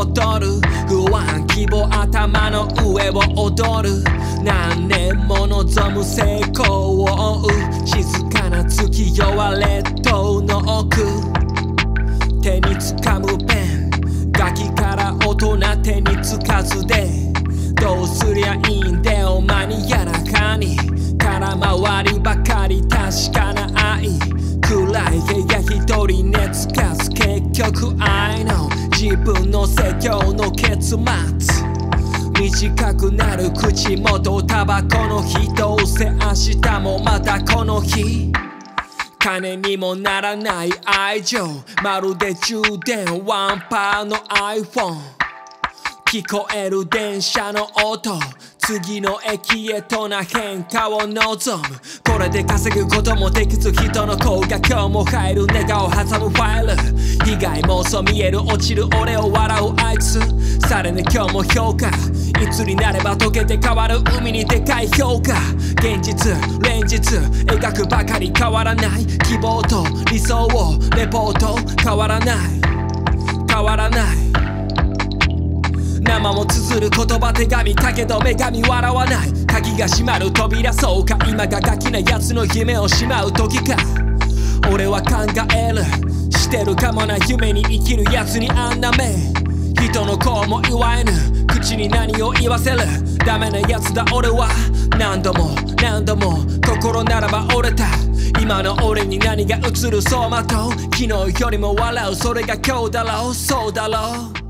戻る不安希望頭の上を踊る何年も望む成功を追う静かな月夜は列島の奥手につかむペンガキから大人手につかずでどうすりゃいいんだよマニアなかに空回りばかり確かな愛暗い部屋一人寝つかず結局愛の自分の説教の結末短くなる口元タバコの日どうせ明日もまたこの日金にもならない愛情まるで充電ワンパーの iPhone 聞こえる電車の音次の駅へとな変化を望むこれで稼ぐこともできず人の声が今日も入るネガを挟むファイル被害妄想見える落ちる俺を笑うあいつされね今日も評価いつになれば溶けて変わる海にでかい評価現実連日描くばかり変わらない希望と理想をレポート変わらない変わらない生も綴る言葉手紙だけど女神笑わない鍵が閉まる扉そうか今がガキな奴の夢をしまう時か俺は考えるしてるかもな夢に生きる奴にあんな目人の子も祝えぬ口に何を言わせるダメな奴だ俺は何度も何度も心ならば折れた今の俺に何が映る走馬灯昨日よりも笑うそれが今日だろうそうだろう